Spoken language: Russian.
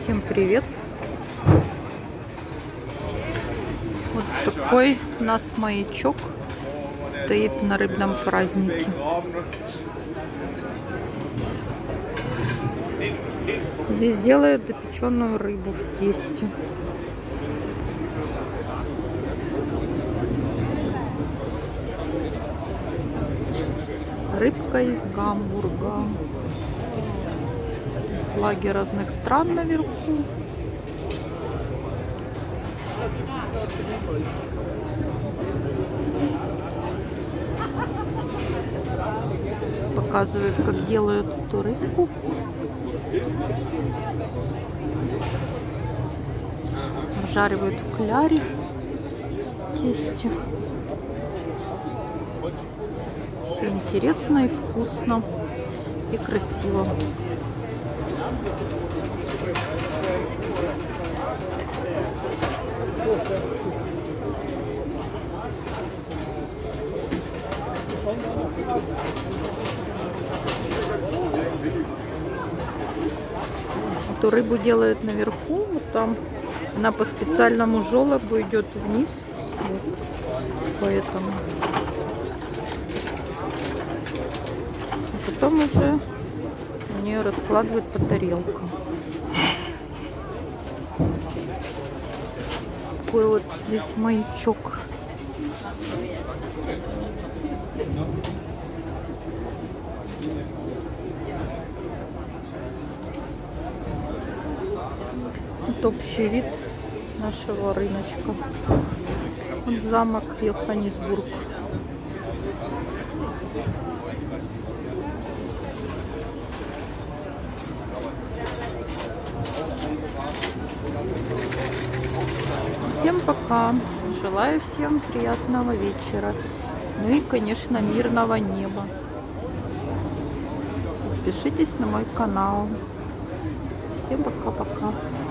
Всем привет! Вот такой у нас маячок стоит на рыбном празднике. Здесь делают запеченную рыбу в тесте. Рыбка из Гамбурга. Флаги разных стран наверху. Показывают, как делают эту рыбку. Обжаривают в кляре, тесте. Все интересно и вкусно, и красиво. Эту рыбу делают наверху, вот там она по специальному желобу идет вниз, вот, поэтому. А потом уже у нее раскладывают по тарелкам. Такой вот здесь маячок. Вот общий вид нашего рыночка. Вот замок Йоханнесбург. Всем пока. Желаю всем приятного вечера. Ну и, конечно, мирного неба. Подпишитесь на мой канал. Всем пока-пока.